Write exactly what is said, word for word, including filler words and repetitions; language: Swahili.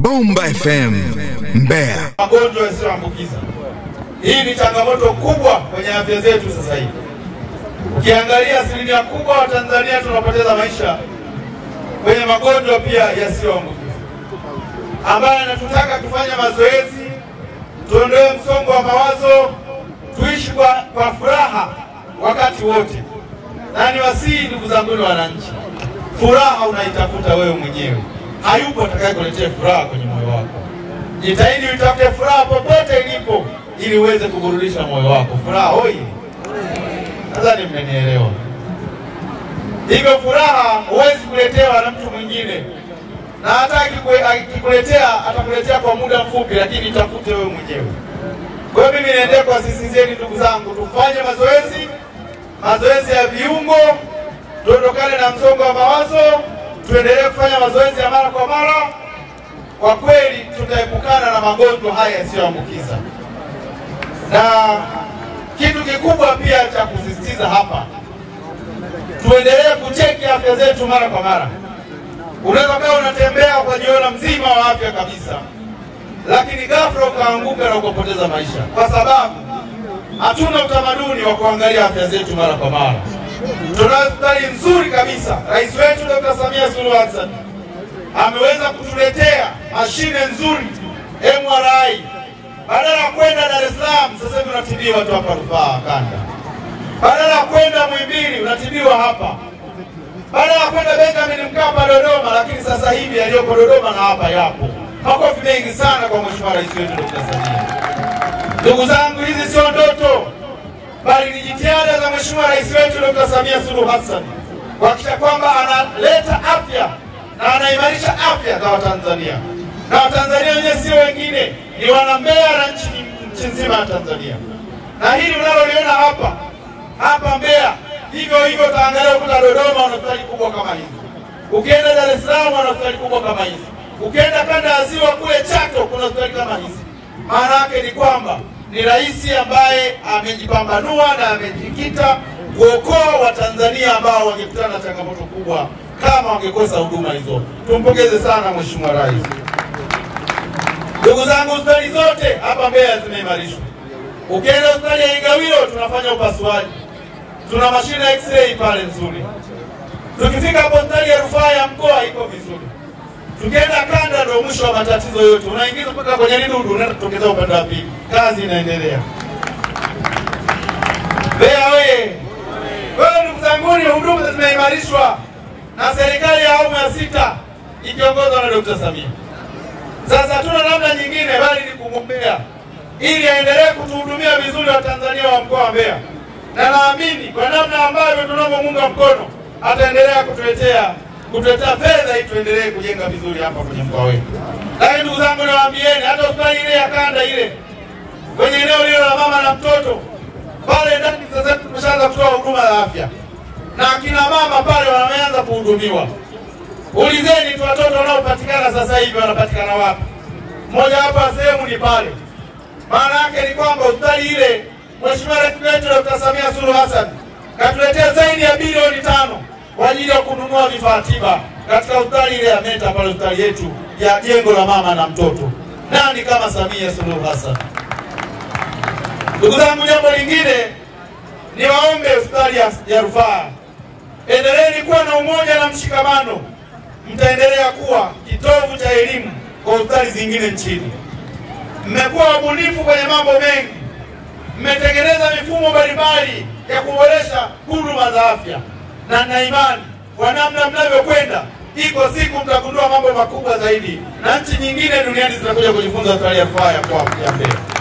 Bomba F M Mbeya. Magonjwa yasiyoambukiza. Hii ni changamoto kubwa kwenye afya zetu sasa hivi. Ukiangalia asilimia kubwa wa Tanzania tunapoteza maisha kwenye magonjwa pia yasiyoambukiza, ambayo yanatutaka tufanye mazoezi, tuondoe msongo wa mawazo, tuishi kwa, kwa furaha wakati wote. Na niwasihi ndugu zangu wananchi, furaha unaitafuta wewe mwenyewe. Hayupo atakayekuletea furaha kwenye moyo wako. Jitahidi utafute furaha popote ilipo ili uweze kuburudisha moyo wako. Furaha hoi. Nadhani mmenielewa. Hivyo furaha huwezi kuletewa na mtu mwingine. Na hata akikuletea atakuletea kwa muda mfupi, lakini tafute wewe mwenyewe. Kwa hiyo mimi naendelea kuwasisitizeni ndugu zangu, tufanye mazoezi, mazoezi ya viungo, tuondokane na msongo wa mawazo, tuendelee kufanya mazoezi ya mara kwa mara. Kwa kweli tutaepukana na magonjwa haya yasiyoambukiza. Na kitu kikubwa pia cha kusisitiza hapa, tuendelee kucheki afya zetu mara kwa mara. Unaweza kuwa unatembea ukajiona mzima wa afya kabisa, lakini ghafla ukaanguka na ukapoteza maisha, kwa sababu hatuna utamaduni wa kuangalia afya zetu mara kwa mara. Tuna hospitali nzuri kabisa. Rais wetu Dokta Samia Suluhu Hassan ameweza kutuletea mashine nzuri M R I. Badala ya kwenda Dar es Salaam, sasa hivi unatibiwa watu hapa Rufaa Kanda. Badala ya kwenda Muhimbili, unatibiwa hapa. Badala ya kwenda Benjamin Mkapa Dodoma, lakini sasa hivi yaliyoko Dodoma na hapa yapo. Makofi mengi sana kwa Mheshimiwa Rais wetu Dokta Samia. Ndugu zangu, hizi sio ndoto, bali ni jitihada za Mheshimiwa Rais wetu Dokta Samia Suluhu Hassan kuhakikisha kwamba analeta afya na anaimarisha afya za Watanzania. Na Watanzania wenyewe sio wengine, ni wana Mbeya na nchi, nchi nzima ya Tanzania. Na hili unaloliona hapa hapa Mbeya, hivyo hivyo utaangalia ukuta Dodoma wana hospitali kubwa kama hizi. Ukienda Dar es Salaam wana hospitali kubwa kama hizi. Ukienda kanda ya Ziwa kule Chato kuna hospitali kama hizi. Maana yake ni kwamba ni rais ambaye amejipambanua na amejikita kuokoa Watanzania ambao wangekutana na changamoto kubwa kama wangekosa huduma hizo. Tumpongeze sana Mheshimiwa Rais. Ndugu zangu, hospitali zote hapa Mbeya zimeimarishwa. Ukienda hospitali ya Igawilo tunafanya upasuaji. Tuna mashine ya X-ray pale nzuri. Tukifika hapo hospitali ya Rufaa ya mkoa iko vizuri. Tukienda kanda ndio mwisho wa matatizo yote. Unaingiza mpaka kwenye lidudu unaenda kutokeza upande wa pili. Kazi inaendelea. Mbeya wewe. Wewe ndugu zangu, huduma zimeimarishwa na serikali ya awamu ya sita ikiongozwa na Dokta Samia. Sasa hatuna namna nyingine bali ni kumwombea ili aendelee kutuhudumia vizuri wa Tanzania wa mkoa wa Mbeya. Na naamini kwa namna ambavyo tunavyomuunga mkono ataendelea kutuletea kutuletea fedha ili tuendelee kujenga vizuri hapa kwenye mkoa wetu. Lakini ndugu zangu, nawaambieni hata hospitali ile ya kanda ile kwenye eneo lile la mama na mtoto pale ndani sasa tumeshaanza kutoa huduma za afya. Na kina mama pale wameanza kuhudumiwa. Ulizeni tu watoto wanaopatikana sasa hivi wanapatikana wapi? Mmoja hapa sehemu ni pale. Maana yake ni kwamba hospitali ile Mheshimiwa Rais wetu Dokta Samia Suluhu Hassan katuletea zaidi ya bilioni tano kwa ajili ya kununua vifaa tiba katika hospitali ile ya Meta pale, hospitali yetu ya jengo la mama na mtoto. Nani kama Samia Suluhu Hassan? Ndugu zangu, jambo lingine ni waombe hospitali ya, ya Rufaa, endeleeni kuwa na umoja na mshikamano. Mtaendelea kuwa kitovu cha elimu kwa hospitali zingine nchini. Mmekuwa wabunifu kwenye mambo mengi. Mmetengeneza mifumo mbalimbali ya kuboresha huduma za afya. Na na imani kwa namna mnavyokwenda, iko siku mtagundua mambo makubwa zaidi. Na nchi nyingine duniani zitakuja kujifunza hospitali ya Rufaa ya Mbeya.